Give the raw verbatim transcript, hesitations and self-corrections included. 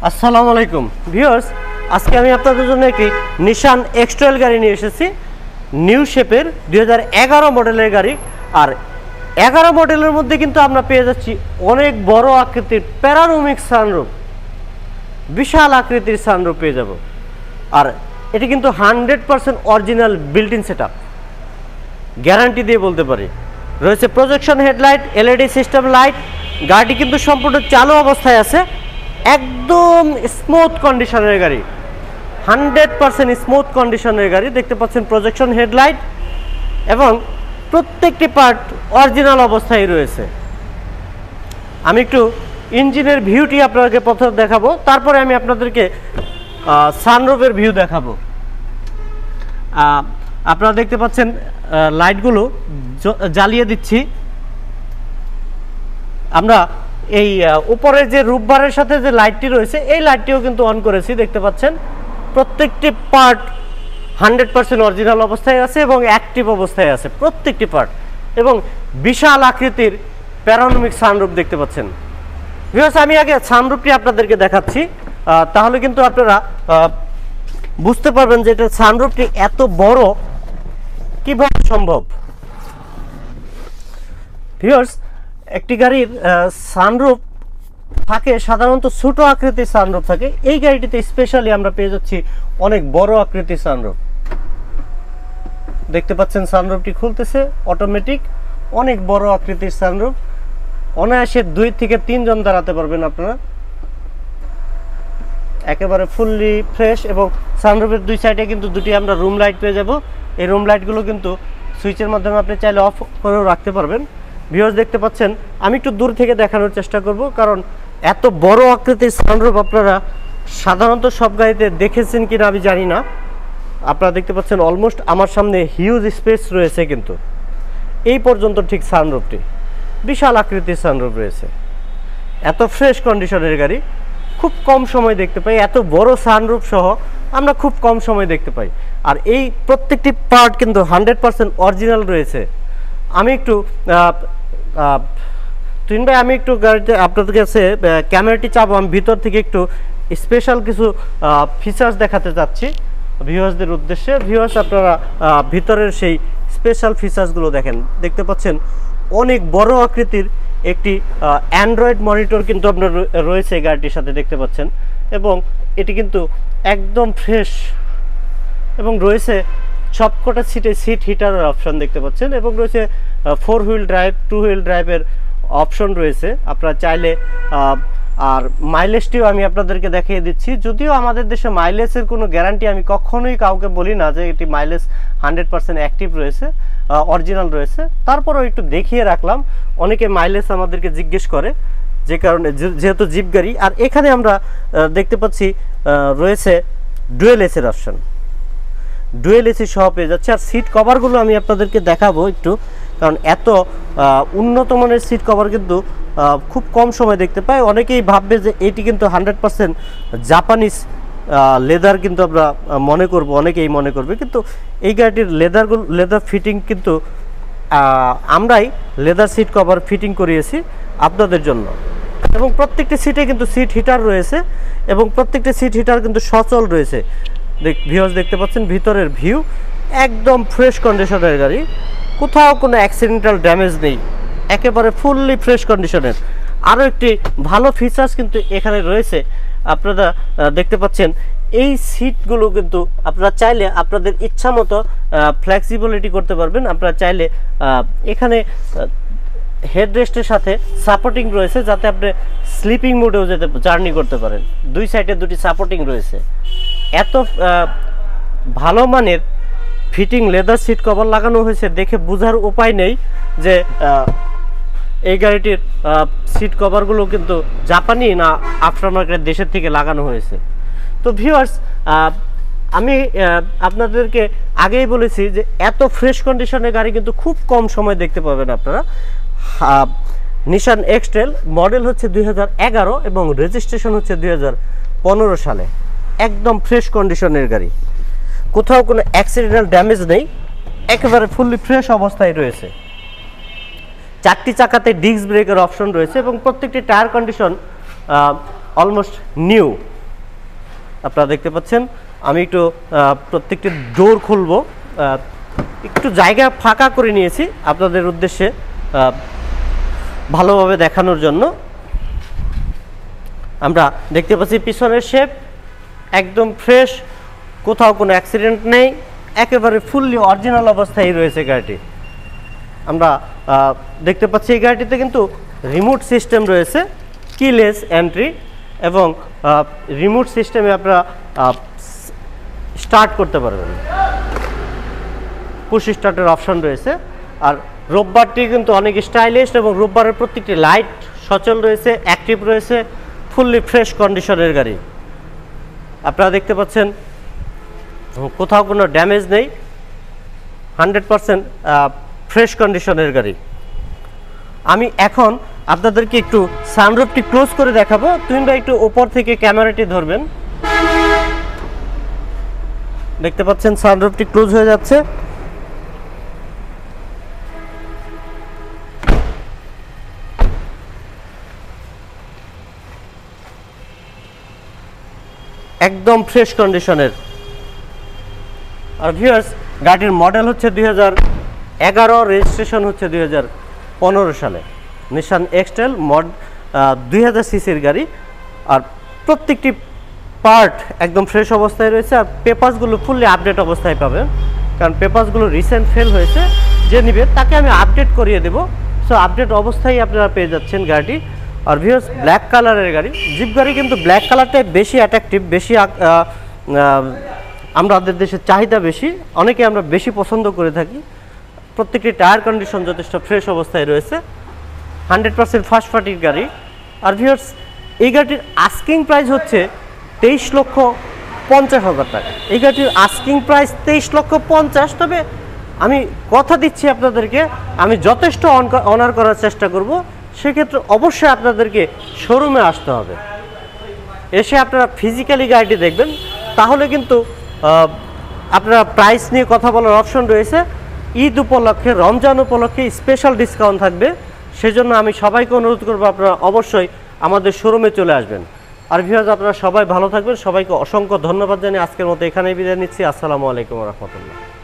আসসালামু আলাইকুম ভিউয়ার্স, আজকে আমি আপনাদের জন্য একটি নিশান এক্সট্রেল গাড়ি নিয়ে এসেছি। নিউ শেপের দুই হাজার এগারো মডেলের গাড়ি। আর এগারো মডেলের মধ্যে কিন্তু আমরা পেয়ে যাচ্ছি অনেক বড় আকৃতির প্যানারোমিক সানরুফ, বিশাল আকৃতির সানরুফ পেয়ে যাব। আর এটি কিন্তু hundred percent original built in set up, guarantee দিয়ে বলতে পারি। রয়েছে projection headlight, LED system light. গাড়িটি কিন্তু সম্পূর্ণ চালু অবস্থায় আছে, একদম স্মুথ কন্ডিশনের গাড়ি, হান্ড্রেড পারসেন্ট স্মুথ কন্ডিশনের গাড়ি। দেখতে পাচ্ছেন প্রজেকশন হেডলাইট এবং প্রত্যেকটি পার্ট অরিজিনাল অবস্থায় রয়েছে। আমি একটু ইঞ্জিনের ভিউটি আপনাদেরকে প্রথমে দেখাবো, তারপরে আমি আপনাদেরকে সানরুফের ভিউ দেখাবো। আপনারা দেখতে পাচ্ছেন লাইটগুলো জ্বালিয়ে দিচ্ছি আমরা। এই উপরের যে রূপবারের সাথে যে লাইটটি রয়েছে, এই লাইটটিও কিন্তু অন করেছি। দেখতে পাচ্ছেন প্রত্যেকটি পার্ট হান্ড্রেড পার্সেন্ট অরিজিনাল অবস্থায় আছে এবং অ্যাক্টিভ অবস্থায় আছে প্রত্যেকটি পার্ট। এবং বিশাল আকৃতির প্যানারোমিক সানরুফ দেখতে পাচ্ছেন। ভিউয়ার্স, আমি আগে সানরুফটি আপনাদেরকে দেখাচ্ছি, তাহলে কিন্তু আপনারা বুঝতে পারবেন যে এটা সানরুফটি এত বড় কিভাবে সম্ভব। ভিউয়ার্স, একটি গাড়ির সানরুফ থাকে সাধারণত ছোট আকৃতির সানরুফ থাকে, এই গাড়িটিতে স্পেশালি আমরা পেয়ে যাচ্ছি অনেক বড় আকৃতির সানরুফ। দেখতে পাচ্ছেন সানরুফটি খুলতেছে অটোমেটিক, অনেক বড় আকৃতির সানরুফ। অনায়াসে দুই থেকে তিনজন দাঁড়াতে পারবেন আপনারা, একেবারে ফুললি ফ্রেশ। এবং সানরুফের দুই সাইডে কিন্তু দুটি আমরা রুম লাইট পেয়ে যাব। এই রুম লাইটগুলো কিন্তু সুইচের মাধ্যমে আপনি চাইলে অফ করেও রাখতে পারবেন। ভিউয়ার্স, দেখতে পাচ্ছেন আমি একটু দূর থেকে দেখানোর চেষ্টা করব, কারণ এত বড় আকৃতির সানরুফ আপনারা সাধারণত সব গাড়িতে দেখেছেন কিনা আমি জানি না। আপনারা দেখতে পাচ্ছেন অলমোস্ট আমার সামনে হিউজ স্পেস রয়েছে, কিন্তু এই পর্যন্ত ঠিক সানরুফটি বিশাল আকৃতির সানরুফ রয়েছে। এত ফ্রেশ কন্ডিশনের গাড়ি খুব কম সময় দেখতে পাই, এত বড় সানরুফ সহ আমরা খুব কম সময় দেখতে পাই। আর এই প্রত্যেকটি পার্ট কিন্তু হান্ড্রেড পারসেন্ট অরিজিনাল রয়েছে। আমি একটু তুইন ভাই আমি একটু গাড়িতে আপনাদের কাছে ক্যামেরাটি চাপো, আমি ভিতর থেকে একটু স্পেশাল কিছু ফিচার্স দেখাতে চাচ্ছি ভিউয়ার্সদের উদ্দেশ্যে। ভিউয়ার্স, আপনারা ভিতরের সেই স্পেশাল ফিচার্সগুলো দেখেন। দেখতে পাচ্ছেন অনেক বড় আকৃতির একটি অ্যান্ড্রয়েড মনিটর কিন্তু আপনার রয়েছে গাড়িটির সাথে, দেখতে পাচ্ছেন। এবং এটি কিন্তু একদম ফ্রেশ, এবং রয়েছে সবকটা সিটে সিট হিটারের অপশন দেখতে পাচ্ছেন। এবং রয়েছে four wheel drive, two wheel ড্রাইভের অপশন রয়েছে আপনারা চাইলে। আর মাইলেজটিও আমি আপনাদেরকে দেখিয়ে দিচ্ছি। যদিও আমাদের দেশে মাইলেজের কোনো গ্যারান্টি আমি কখনোই কাউকে বলি না যে এটি মাইলেজ হান্ড্রেড পার্সেন্ট অ্যাক্টিভ রয়েছে, অরিজিনাল রয়েছে, তারপরেও একটু দেখিয়ে রাখলাম। অনেকে মাইলেজ আমাদেরকে জিজ্ঞেস করে, যে কারণে যেহেতু জিপ গাড়ি। আর এখানে আমরা দেখতে পাচ্ছি রয়েছে ডুয়েল এসির অপশন, ডুয়েল এসি সহ পেয়ে যাচ্ছে। আর সিট কভারগুলো আমি আপনাদেরকে দেখাবো একটু, কারণ এত উন্নত মানের সিট কভার কিন্তু খুব কম সময় দেখতে পাই। অনেকেই ভাববে যে এটি কিন্তু হান্ড্রেড পারসেন্ট জাপানিজ লেদার কিন্তু আমরা মনে করব, অনেকেই মনে করবে, কিন্তু এই গাড়িটির লেদারগুলো লেদার ফিটিং কিন্তু আমরাই লেদার সিট কভার ফিটিং করিয়েছি আপনাদের জন্য। এবং প্রত্যেকটি সিটে কিন্তু সিট হিটার রয়েছে, এবং প্রত্যেকটি সিট হিটার কিন্তু সচল রয়েছে। ভিউয়ার্স, দেখতে পাচ্ছেন ভিতরের ভিউ, একদম ফ্রেশ কন্ডিশনের গাড়ি, কোথাও কোনো অ্যাক্সিডেন্টাল ড্যামেজ নেই, একেবারে ফুললি ফ্রেশ কন্ডিশনের। আরও একটি ভালো ফিচার্স কিন্তু এখানে রয়েছে, আপনারা দেখতে পাচ্ছেন এই সিটগুলো কিন্তু আপনারা চাইলে আপনাদের ইচ্ছা মতো ফ্লেক্সিবিলিটি করতে পারবেন। আপনারা চাইলে এখানে হেডরেস্টের সাথে সাপোর্টিং রয়েছে, যাতে আপনি স্লিপিং মোডেও যেতে জার্নি করতে পারেন। দুই সাইডে দুটি সাপোর্টিং রয়েছে। এত ভালো মানের ফিটিং লেদার সিট কভার লাগানো হয়েছে, দেখে বোঝার উপায় নেই যে এই গাড়িটির সিট কভারগুলো কিন্তু জাপানি না আফটার মার্কেট দেশের থেকে লাগানো হয়েছে। তো ভিউয়ার্স, আমি আপনাদেরকে আগেই বলেছি যে এত ফ্রেশ কন্ডিশনের গাড়ি কিন্তু খুব কম সময় দেখতে পাবেন আপনারা। নিশান এক্সট্রেল মডেল হচ্ছে দুই হাজার এগারো এবং রেজিস্ট্রেশন হচ্ছে দুই হাজার পনেরো সালে। একদম ফ্রেশ কন্ডিশনের গাড়ি, কোথাও কোনো অ্যাক্সিডেন্টাল ড্যামেজ নেই, একেবারে ফুললি ফ্রেশ অবস্থায় রয়েছে। চারটি চাকাতে ডিস্ক ব্রেকের অপশন রয়েছে এবং প্রত্যেকটি টায়ার কন্ডিশন অলমোস্ট নিউ। আপনারা দেখতে পাচ্ছেন। আমি একটু প্রত্যেকটি ডোর খুলবো, একটু জায়গা ফাঁকা করে নিয়েছি আপনাদের উদ্দেশ্যে ভালোভাবে দেখানোর জন্য। আমরা দেখতে পাচ্ছি পিছনের শেপ একদম ফ্রেশ, কোথাও কোনো অ্যাক্সিডেন্ট নেই, একেবারে ফুললি অরিজিনাল অবস্থায় রয়েছে গাড়িটি। আমরা দেখতে পাচ্ছি এই গাড়িটিতে কিন্তু রিমোট সিস্টেম রয়েছে, কিলেস এন্ট্রি এবং রিমোট সিস্টেমে আপনারা স্টার্ট করতে পারবেন, পুশ স্টার্টের অপশন রয়েছে। আর রোববারটি কিন্তু অনেক স্টাইলিশ এবং রোববারের প্রত্যেকটি লাইট সচল রয়েছে, অ্যাক্টিভ রয়েছে, ফুললি ফ্রেশ কন্ডিশনের গাড়ি। আপনারা দেখতে পাচ্ছেন কোথাও কোনো ড্যামেজ নেই, হান্ড্রেড পারসেন্ট ফ্রেশ কন্ডিশনের গাড়ি। আমি এখন আপনাদেরকে একটু সানরুফটি ক্লোজ করে দেখাবো। তুমি ভাই একটু উপর থেকে ক্যামেরাটি ধরবেন। দেখতে পাচ্ছেন সানরুফটি ক্লোজ হয়ে যাচ্ছে। একদম ফ্রেশ কন্ডিশনের। আর ভিউয়ার্স, গাড়ির মডেল হচ্ছে দুই হাজার এগারো, রেজিস্ট্রেশন হচ্ছে দুই হাজার পনেরো সালে। নিশান এক্সটেল মড দুই হাজার সিসির গাড়ি। আর প্রত্যেকটি পার্ট একদম ফ্রেশ অবস্থায় রয়েছে। আর পেপারসগুলো ফুললি আপডেট অবস্থায় পাবেন, কারণ পেপারসগুলো রিসেন্ট ফেল হয়েছে। যে নিবে তাকে আমি আপডেট করিয়ে দেবো। সো আপডেট অবস্থায় আপনারা পেয়ে যাচ্ছেন গাড়িটি। আর ভিউয়ার্স, ব্ল্যাক কালারের গাড়ি, জিপ গাড়ি কিন্তু ব্ল্যাক কালারটাই বেশি অ্যাট্রাকটিভ, বেশি আমাদের দেশের চাহিদা বেশি, অনেকে আমরা বেশি পছন্দ করে থাকি। প্রত্যেকটি টায়ার কন্ডিশন যথেষ্ট ফ্রেশ অবস্থায় রয়েছে, হান্ড্রেড পার্সেন্ট ফার্স্ট পার্টির গাড়ি। আর ভিউয়ার্স, এই গাড়িটির আস্কিং প্রাইস হচ্ছে তেইশ লক্ষ পঞ্চাশ হাজার টাকা। এই গাড়িটির আস্কিং প্রাইস তেইশ লক্ষ পঞ্চাশ। তবে আমি কথা দিচ্ছি আপনাদেরকে, আমি যথেষ্ট অনার করার চেষ্টা করব। সেক্ষেত্রে অবশ্যই আপনাদেরকে শোরুমে আসতে হবে, এসে আপনারা ফিজিক্যালি গাড়িটি দেখবেন, তাহলে কিন্তু আপনারা প্রাইস নিয়ে কথা বলার অপশন রয়েছে। ঈদ উপলক্ষে, রমজান উপলক্ষে স্পেশাল ডিসকাউন্ট থাকবে। সেজন্য আমি সবাইকে অনুরোধ করবো আপনারা অবশ্যই আমাদের শোরুমে চলে আসবেন। আর ভিউয়ার্স, আপনারা সবাই ভালো থাকবেন। সবাইকে অসংখ্য ধন্যবাদ জানিয়ে আজকের মতো এখানেই বিদায় নিচ্ছি। আসসালামু আলাইকুম ওয়া রাহমাতুল্লাহ।